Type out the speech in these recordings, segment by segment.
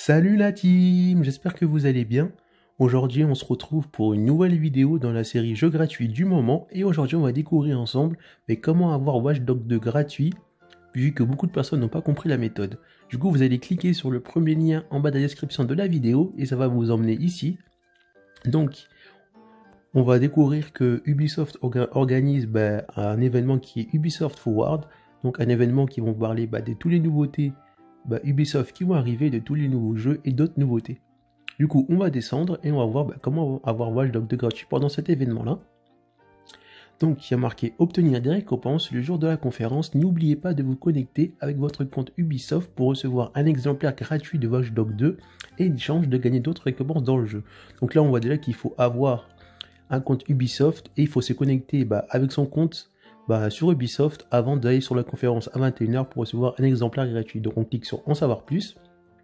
Salut la team, j'espère que vous allez bien. Aujourd'hui, on se retrouve pour une nouvelle vidéo dans la série jeux gratuits du moment. Et aujourd'hui, on va découvrir ensemble comment avoir Watch Dogs 2 gratuit, vu que beaucoup de personnes n'ont pas compris la méthode. Du coup, vous allez cliquer sur le premier lien en bas de la description de la vidéo et ça va vous emmener ici. Donc, on va découvrir que Ubisoft organise un événement qui est Ubisoft Forward. Donc, un événement qui va parler de toutes les nouveautés Ubisoft qui vont arriver, de tous les nouveaux jeux et d'autres nouveautés. Du coup, on va descendre et on va voir comment avoir Watch Dogs 2 gratuit pendant cet événement-là. Donc, il y a marqué obtenir des récompenses le jour de la conférence. N'oubliez pas de vous connecter avec votre compte Ubisoft pour recevoir un exemplaire gratuit de Watch Dogs 2 et une chance de gagner d'autres récompenses dans le jeu. Donc là, on voit déjà qu'il faut avoir un compte Ubisoft et il faut se connecter avec son compte sur Ubisoft avant d'aller sur la conférence à 21h pour recevoir un exemplaire gratuit. Donc on clique sur en savoir plus.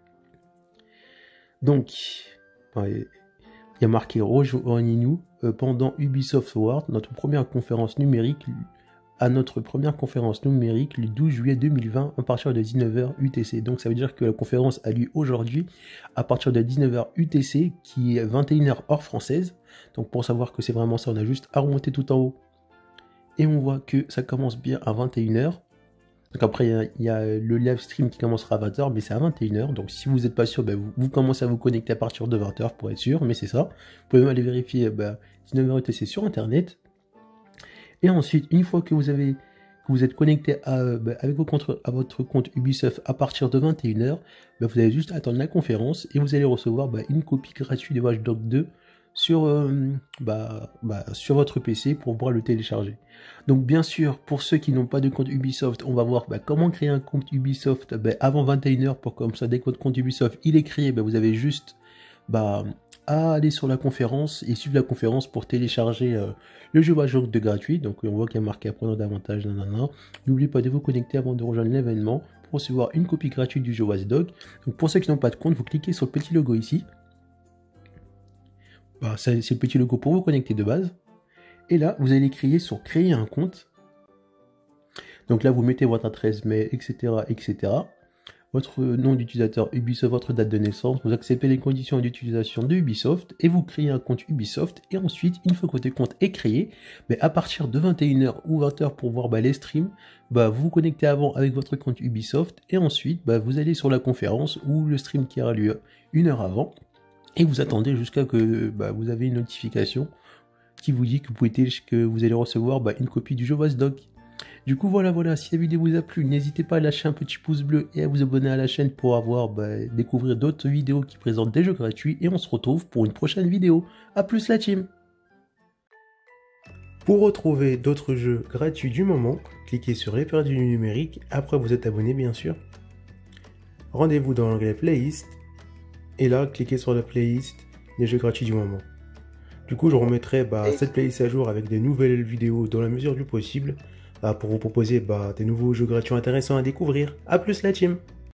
Donc il y a marqué rejoignez-nous pendant Ubisoft Forward, notre première conférence numérique le 12 juillet 2020 à partir de 19h UTC. Donc ça veut dire que la conférence a lieu aujourd'hui à partir de 19h UTC qui est 21h heure française. Donc pour savoir que c'est vraiment ça, on a juste à remonter tout en haut. Et on voit que ça commence bien à 21h. Donc après, il y a le live stream qui commencera à 20h, mais c'est à 21h. Donc si vous n'êtes pas sûr, vous commencez à vous connecter à partir de 20h pour être sûr, mais c'est ça. Vous pouvez même aller vérifier 19h UTC sur Internet. Et ensuite, une fois que vous êtes connecté avec votre compte Ubisoft à partir de 21h, vous allez juste attendre la conférence et vous allez recevoir une copie gratuite de Watch Dogs 2 sur votre PC pour pouvoir le télécharger. Donc bien sûr, pour ceux qui n'ont pas de compte Ubisoft, on va voir comment créer un compte Ubisoft avant 21h pour comme ça, dès que votre compte Ubisoft il est créé, vous avez juste à aller sur la conférence et suivre la conférence pour télécharger le jeu Watch Dogs 2 gratuit. Donc on voit qu'il y a marqué apprendre davantage. N'oubliez pas de vous connecter avant de rejoindre l'événement pour recevoir une copie gratuite du jeu Watch Dogs. Donc pour ceux qui n'ont pas de compte, vous cliquez sur le petit logo ici. C'est le petit logo pour vous connecter de base. Et là, vous allez cliquer sur créer un compte. Donc là, vous mettez votre adresse mail, etc., etc. Votre nom d'utilisateur Ubisoft, votre date de naissance. Vous acceptez les conditions d'utilisation de Ubisoft et vous créez un compte Ubisoft. Et ensuite, une fois que votre compte est créé, à partir de 21h ou 20h pour voir les streams, vous vous connectez avant avec votre compte Ubisoft. Et ensuite, vous allez sur la conférence ou le stream qui aura lieu une heure avant. Et vous attendez jusqu'à que vous avez une notification qui vous dit que vous allez recevoir une copie du jeu Watch Dogs. Du coup voilà, si la vidéo vous a plu, n'hésitez pas à lâcher un petit pouce bleu et à vous abonner à la chaîne pour découvrir d'autres vidéos qui présentent des jeux gratuits. Et on se retrouve pour une prochaine vidéo. A plus la team. Pour retrouver d'autres jeux gratuits du moment, cliquez sur les perdus du numérique, après vous êtes abonné bien sûr. Rendez-vous dans l'onglet playlist. Et là, cliquez sur la playlist des jeux gratuits du moment. Du coup, je remettrai cette playlist à jour avec des nouvelles vidéos dans la mesure du possible pour vous proposer des nouveaux jeux gratuits intéressants à découvrir. A plus la team!